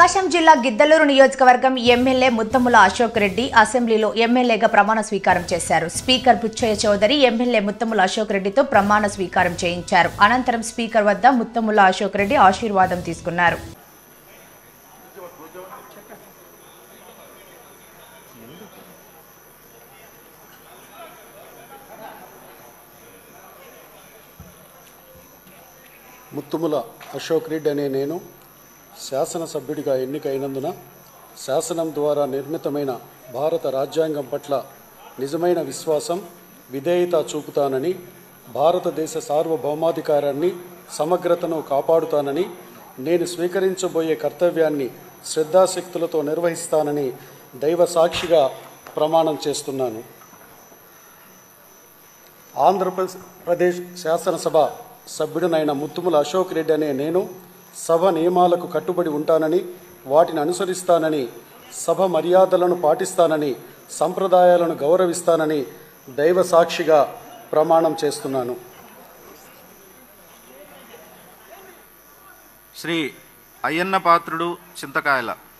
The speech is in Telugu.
ప్రకాశం జిల్లా గిద్దలూరు నియోజకవర్గం ఎమ్మెల్యే ముత్తముల అశోక్ రెడ్డి అసెంబ్లీలో ఎమ్మెల్యేగా ప్రమాణ స్వీకారం చేశారు. స్పీకర్ బుచ్చయ్య చౌదరి ఎమ్మెల్యే ముత్తముల అశోక్ రెడ్డితో ప్రమాణ స్వీకారం చేయించారు. అనంతరం స్పీకర్ వద్ద ముత్తముల అశోక్ రెడ్డి ఆశీర్వాదం తీసుకున్నారు. ముత్తుముల అశోక్ రెడ్డి అనే నేను శాసనసభ్యుడిగా ఎన్నికైనందున శాసనం ద్వారా నిర్మితమైన భారత రాజ్యాంగం పట్ల నిజమైన విశ్వాసం, విధేయత చూపుతానని, భారతదేశ సార్వభౌమాధికారాన్ని, సమగ్రతను కాపాడుతానని, నేను స్వీకరించబోయే కర్తవ్యాన్ని శ్రద్ధాశక్తులతో నిర్వహిస్తానని దైవ సాక్షిగా ప్రమాణం చేస్తున్నాను. ఆంధ్రప్రదేశ్ శాసనసభ సభ్యుడినైన ముత్తుముల అశోక్ రెడ్డి అనే నేను సభ నియమాలకు కట్టుబడి ఉంటానని, వాటిని అనుసరిస్తానని, సభ మర్యాదలను పాటిస్తానని, సంప్రదాయాలను గౌరవిస్తానని దైవ సాక్షిగా ప్రమాణం చేస్తున్నాను. శ్రీ అయ్యన్న పాత్రుడు చింతకాయల